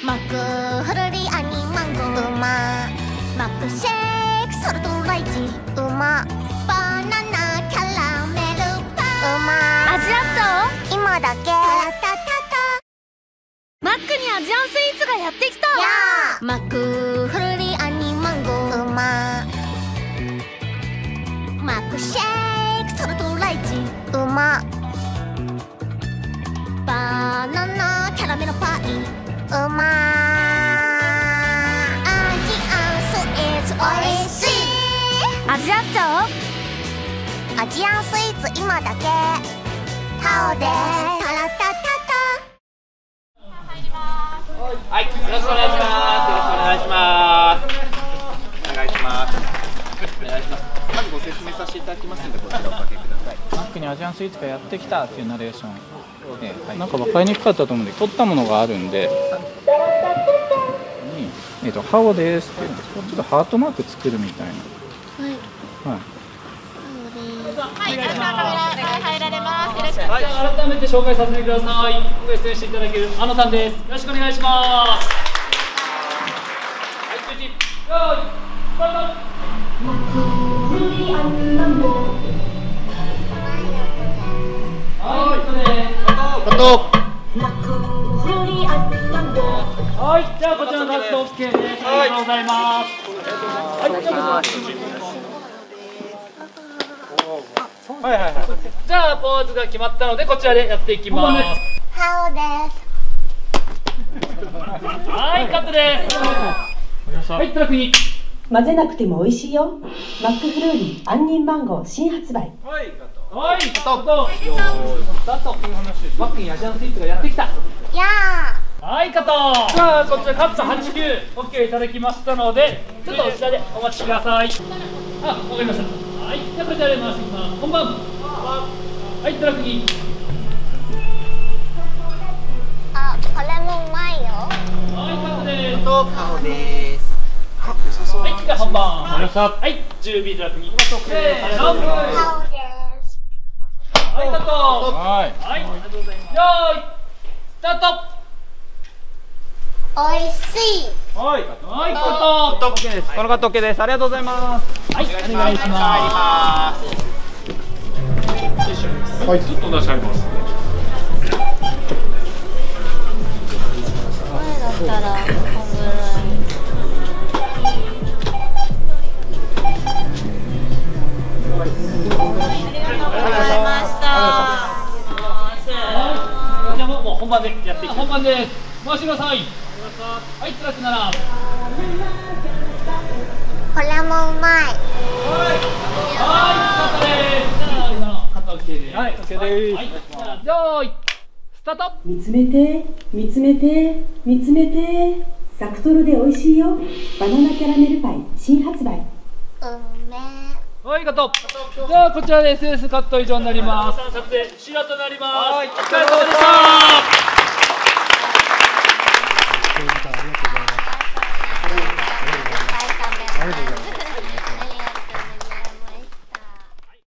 マックフルリアニマンゴーうま、マックシェイクソルトライチうま、バナナキャラメルパンうま、アジアンゾ今だけタラタタタ、マックにアジアンスイーツがやってきた。やー、マックフルリアニマンゴーうま、マックシェイクソルトライチうま、バナナキャラメルパイうま、アジアンスイーツおいしい。アジアンゾアジアンスイーツ今だけタオです。タラタタタ。 はい、よろしくお願いします。よろしくお願いします。お願いします。お願いします。まずご説明させていただきますので、こちらおかけください。 マックにアジアンスイーツがやってきたっていうナレーション、なんか分かりにくかったと思うんで、取ったものがあるんで、ハオですっていうの、ちょっとハートマーク作るみたいな。はい。はい。 はい、入られます。 はい、改めて紹介させてください。今回出演していただけるあのさんです。よろしくお願いします。はい、スイッチ。よーい、スタート。はい、カットでーす。カット。はい、じゃあこちらのカット OK です。ありがとうございます。はい、じゃあはいはいはい。じゃあポーズが決まったのでこちらでやっていきます。 ハオです。 はい、カットです。はい、トラックに。 混ぜなくても美味しいよ。マックフルーリー杏仁マンゴー新発売。 はい、カット。はい、カット。スタート。マックにアジアンスイーツがやってきた。 やー。 はい、カット。じゃあこちらカット8、9 OK いただきましたので、ちょっとこちらでお待ちください。あ、わかりました。はい、じゃあこちらで回していきます。本番。はい、トラックに。 あ、これもうまいよ。 はい、カットです。 カオです。 はい、じゃあ本番。はい、10B トラックに。せーの。 ハオです。 はい、カット。 はい。 はい、ありがとうございます。よーい、スタート。 おいしい。 はい、カット。はい、カット。OK です。このカット OK です。ありがとうございます。はい、お願いします。 はい、 ちょっと出しあります。 前だったらこんぐらい。 じゃあもう本番でやっていきます。本番です。回してください。はい、トラックなら。 これもうまい。 はい、カットです。じゃあ今のカット OK です。はい、OK です。はい、じゃあ用意スタート。 見つめて、見つめて、見つめて。サクトロで美味しいよ。バナナキャラメルパイ新発売。 うめえ。 はい、カット。じゃあこちらで SS カット以上になります。撮影終了となります。はい、お疲れ様でした。